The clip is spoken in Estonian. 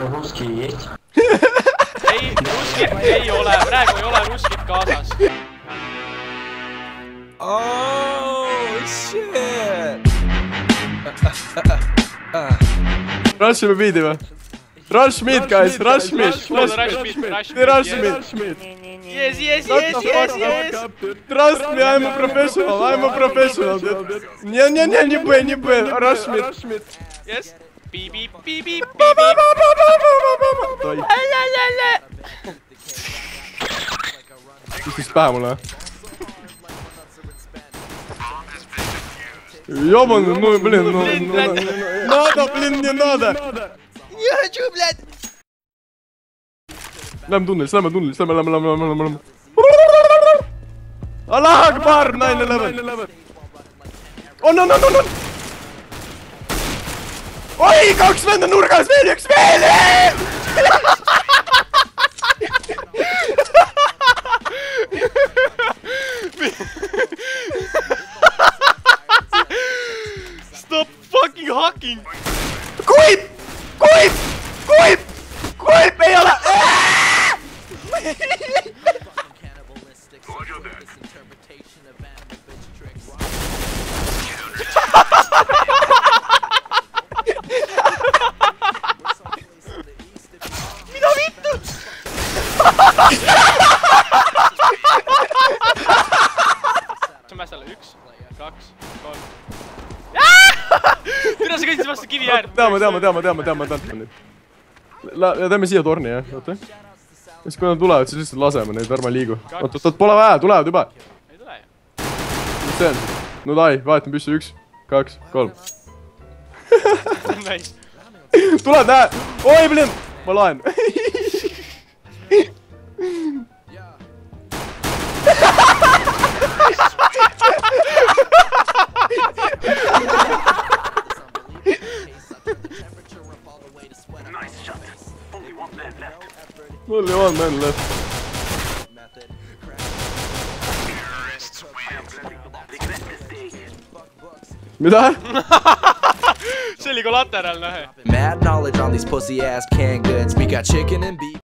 Ruski. Ei, ruskit ei ole, praegu ei ole ruskit kaasas. Oh, shit! Rushime beat'i või? Rush mid, guys, rush mid! Rush mid! Yes! Trust me, I'm a professional, dude. Не Б, rush mid. Yes! Piip. Istus pähe mulle. Ёбаный, ну, блин, не надо. Не хочу, блядь! Lähme tunnelis, lähme. Allah Akbar, 9-11. On. Oi, 2 venda nurgas, veel üks veel! Stop fucking hacking! Kuip! Ei ole! Mida vittu? Mässale 1, 2, 3. Mida sa käisid vastu kivi äärt? Teame. Teeme siia torni, jah, oota. Siis kui nad tulevad, siis lihtsalt laseme neid, ärme liigu. Oot, pole vaja, tulevad juba. Ei tule ju. Mis see on? No dai, vahetame püssi 1, 2, 3. Nice. Tuled, näe! Oi, blin! Ma laen. Only one man left. Mida? See oli collateral, nähe. Mad knowledge on these pussy ass canned goods. We got chicken and beef.